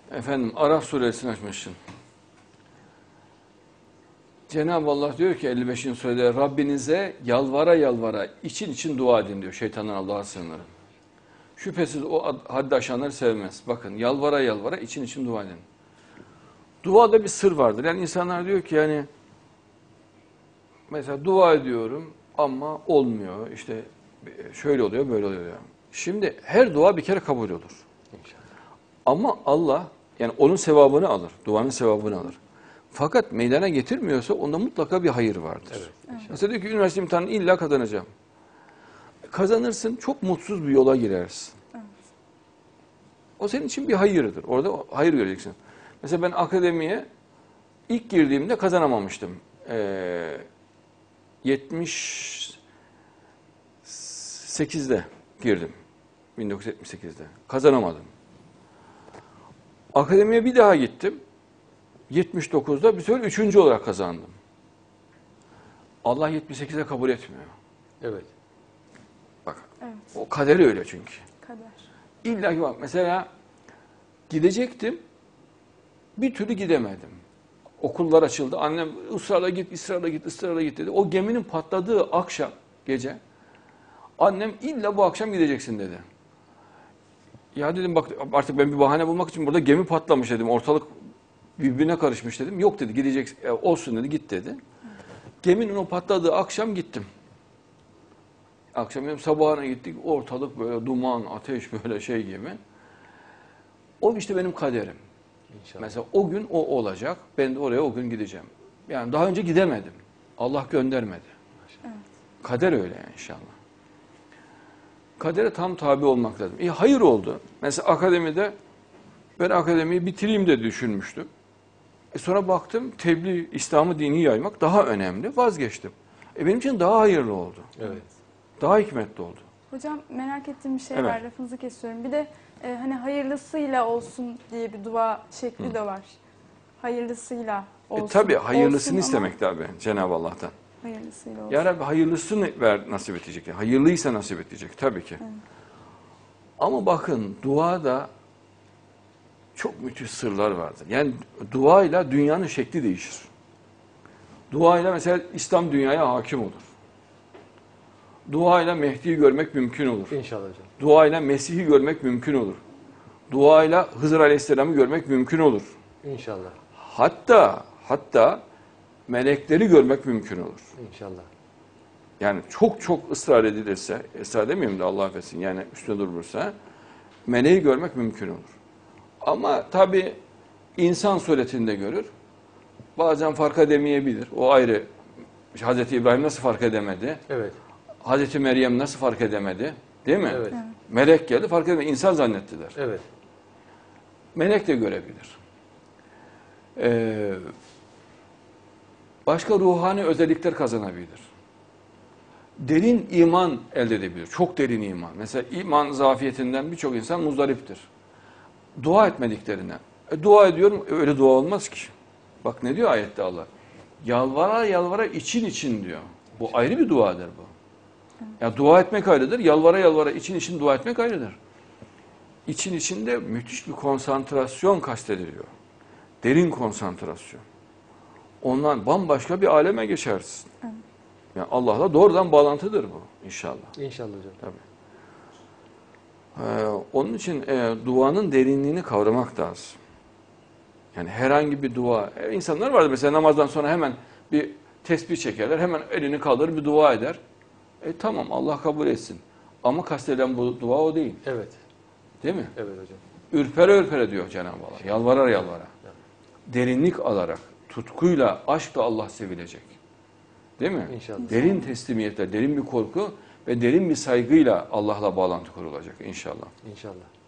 Efendim Araf suresini açmışsın. Cenab-ı Allah diyor ki 55. surede Rabbinize yalvara yalvara için dua edin diyor. Şeytandan Allah'a sığınırım. Şüphesiz o haddi aşanları sevmez. Bakın yalvara yalvara için dua edin. Duada bir sır vardır. Yani insanlar diyor ki yani mesela dua ediyorum ama olmuyor. İşte şöyle oluyor böyle oluyor. Yani. Şimdi her dua bir kere kabul olur. İnşallah. Ama Allah yani onun sevabını alır. Duanın sevabını alır. Fakat meydana getirmiyorsa onda mutlaka bir hayır vardır. Evet, mesela diyor ki üniversite imtihanını illa kazanacağım. Kazanırsın çok mutsuz bir yola girersin. Evet. O senin için bir hayırdır. Orada hayır göreceksin. Mesela ben akademiye ilk girdiğimde kazanamamıştım. 78'de girdim. 1978'de. Kazanamadım. Akademiye bir daha gittim. 79'da bir sefer 3. olarak kazandım. Allah 78'e kabul etmiyor. Evet. Bak. Evet. O kaderi öyle çünkü. Kader. İlla ki bak mesela gidecektim. Bir türlü gidemedim. Okullar açıldı. Annem ısrarla git, ısrarla git, ısrarla git dedi. O geminin patladığı akşam, gece annem illa bu akşam gideceksin dedi. Ya dedim bak artık ben bir bahane bulmak için burada gemi patlamış dedim. Ortalık birbirine karışmış dedim. Yok dedi gideceksin. Olsun dedi git dedi. Geminin o patladığı akşam gittim. Akşam dedim sabahına gittik. Ortalık böyle duman, ateş böyle şey gibi. O işte benim kaderim. İnşallah. Mesela o gün o olacak. Ben de oraya o gün gideceğim. Yani daha önce gidemedim. Allah göndermedi. Evet. Kader öyle yani inşallah. Kadere tam tabi olmak lazım. Hayır oldu. Mesela akademide ben akademiyi bitireyim de düşünmüştüm. Sonra baktım tebliğ, İslam'ı dini yaymak daha önemli. Vazgeçtim. Benim için daha hayırlı oldu. Evet. Daha hikmetli oldu. Hocam merak ettiğim bir şey evet. var. Lafınızı kesiyorum. Bir de hani hayırlısıyla olsun diye bir dua şekli de var. Hayırlısıyla olsun. Tabii hayırlısını olsun istemek tabii Cenab-ı Allah'tan. Hayırlısıyla olsun. Ya Rabbi hayırlısını ver, nasip edecek. Yani hayırlıysa nasip edecek tabii ki. Evet. Ama bakın duada çok müthiş sırlar vardır. Yani duayla dünyanın şekli değişir. Duayla mesela İslam dünyaya hakim olur. Duayla Mehdi'yi görmek mümkün olur. İnşallah hocam. Duayla Mesih'i görmek mümkün olur. Duayla Hızır Aleyhisselam'ı görmek mümkün olur. İnşallah. Hatta melekleri görmek mümkün olur. İnşallah. Yani çok ısrar edilirse, ısrar demeyeyim de Allah affetsin yani üstüne durulursa meleği görmek mümkün olur. Ama tabii insan suretinde görür. Bazen fark edemeyebilir. O ayrı. Hazreti İbrahim nasıl fark edemedi? Evet. Hazreti Meryem nasıl fark edemedi? Değil mi? Evet. Melek geldi fark edemedi. İnsan zannettiler. Evet. Melek de görebilir. Başka ruhani özellikler kazanabilir. Derin iman elde edebilir. Çok derin iman. Mesela iman zafiyetinden birçok insan muzdariptir. Dua etmediklerinden. Dua ediyorum, öyle dua olmaz ki. Bak ne diyor ayette Allah? Yalvara yalvara için diyor. Bu ayrı bir duadır bu. Ya dua etmek ayrıdır, yalvara yalvara için dua etmek ayrıdır. İçinde müthiş bir konsantrasyon kastediliyor. Derin konsantrasyon. Ondan bambaşka bir aleme geçersin. Yani Allah'la doğrudan bağlantıdır bu inşallah. İnşallah hocam. Tabii. Onun için duanın derinliğini kavramak lazım. Yani herhangi bir dua, insanlar vardır mesela namazdan sonra hemen bir tesbih çekerler, hemen elini kaldırır bir dua eder. Tamam Allah kabul etsin. Ama kastedilen bu dua o değil. Evet. Değil mi? Evet hocam. Ürpere diyor Cenab-ı Allah. Yalvara. Evet. Derinlik alarak, tutkuyla, aşkla Allah sevilecek. Değil mi? İnşallah. Derin teslimiyetle, derin bir korku ve derin bir saygıyla Allah'la bağlantı kurulacak inşallah. İnşallah.